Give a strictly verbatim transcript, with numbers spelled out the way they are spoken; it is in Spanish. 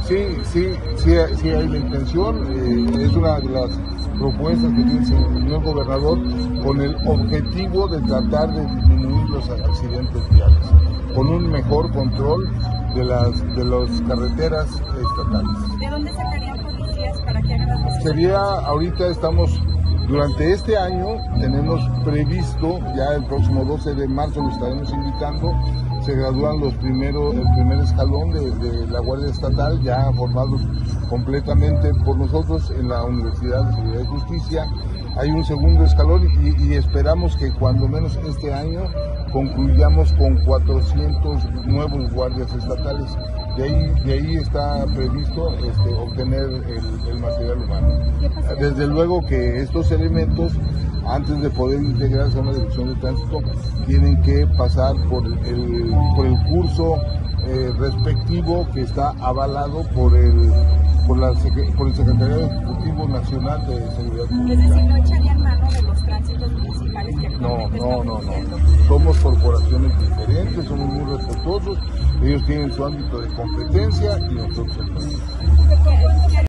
Sí, sí, sí, sí hay la intención, eh, es una de las propuestas que tiene el señor gobernador con el objetivo de tratar de disminuir los accidentes viales, con un mejor control de las de las carreteras estatales. ¿De dónde sacarían policías para que hagan las cosas? Sería, ahorita estamos, durante este año tenemos previsto, ya el próximo doce de marzo lo estaremos invitando, se gradúan los primeros, el primer escalón de, de la Guardia Estatal, ya formados completamente por nosotros en la Universidad de Seguridad y Justicia. Hay un segundo escalón y, y esperamos que cuando menos este año concluyamos con cuatrocientos nuevos guardias estatales. De ahí, de ahí está previsto este, obtener el, el material humano. Desde luego que estos elementos, antes de poder integrarse a una dirección de tránsito, tienen que pasar por el, por el curso eh, respectivo que está avalado por el, por, la, por el Secretariado Ejecutivo Nacional de Seguridad Pública. Es decir, no echarían mano de los tránsitos municipales que actualmente No, no, no, haciendo. no. Somos corporaciones diferentes, somos muy respetuosos. Ellos tienen su ámbito de competencia y nosotros el nuestro.